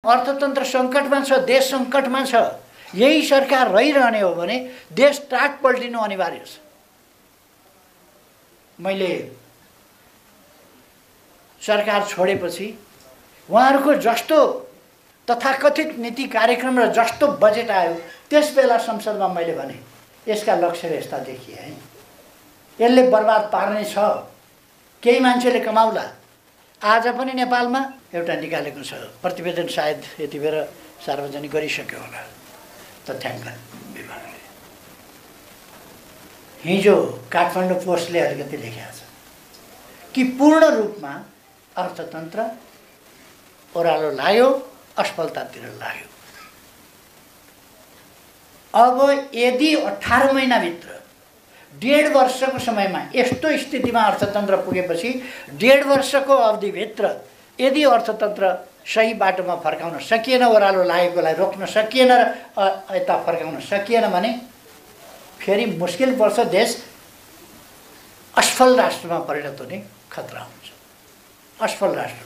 अर्थतन्त्र सङ्कटमा छ, देश सङ्कटमा छ। यही सरकार रहिरहने हो भने देश टाट पल्टिनु अनिवार्य छ। मैले सरकार छोडेपछि उहाँहरूको जस्तो तथाकथित नीति कार्यक्रम र जस्तो बजेट आयो त्यस बेला संसदमा मैले भने यसका लक्ष्यहरू यस्ता देखिए है, यसले बर्बाद पार्ने छ, केही मान्छेले कमाउला। आज पनि नेपालमा एउटा निकालेको छ प्रतिवेदन, सायद यति बेर सार्वजनिक गरिसक्यो होला तथ्याङ्क विभागले। हिजो काठमाडौँ पोस्टले अलिकति लेखेको छ कि पूर्ण रूपमा अर्थतन्त्र ओह्रालो लाग्यो, असफलतातिर लाग्यो। अब यदि 18 महिनाभित्र 1.5 वर्षको समयमा यस्तो स्थितिमा अर्थतन्त्र पुगेपछि 1.5 वर्षको अवधिभित्र यदि अर्थतन्त्र सही बाटोमा फर्काउन सकिएन, ओह्रालो लागेकोलाई रोक्न सकिएन र यता फर्काउन सकिएन भने फेरि मुस्किल पर्छ, देश असफल राष्ट्रमा परिणत हुने खतरा हुन्छ। असफल राष्ट्र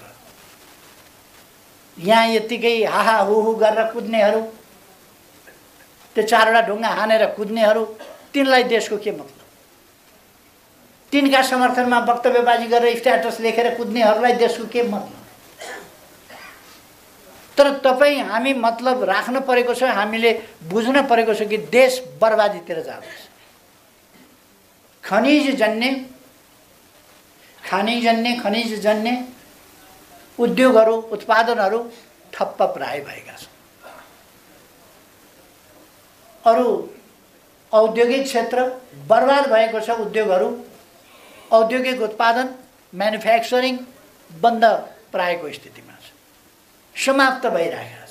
यहाँ यतिकै हाहा हुहु गरेर कुद्नेहरू, त्यो 4वटा ढुङ्गा हानेर कुद्नेहरू, तिनलाई देशको के मतलब? तिनका समर्थनमा वक्तव्यबाजी गरेर स्ट्याटस लेखेर कुद्नेहरूलाई देशको के मतलब? तर तपाईँ हामी मतलब राख्न परेको छ, हामीले बुझ्न परेको छ कि देश बर्बादीतिर जाँदैछ। खनिजजन्य उद्योगहरू, उत्पादनहरू ठप्प प्राय भएका छन्। अरू औद्योगिक क्षेत्र बर्बाद भएको छ। उद्योगहरू, औद्योगिक उत्पादन, म्यानुफ्याक्चरिङ बन्द प्रायको स्थितिमा छ, समाप्त भइरहेको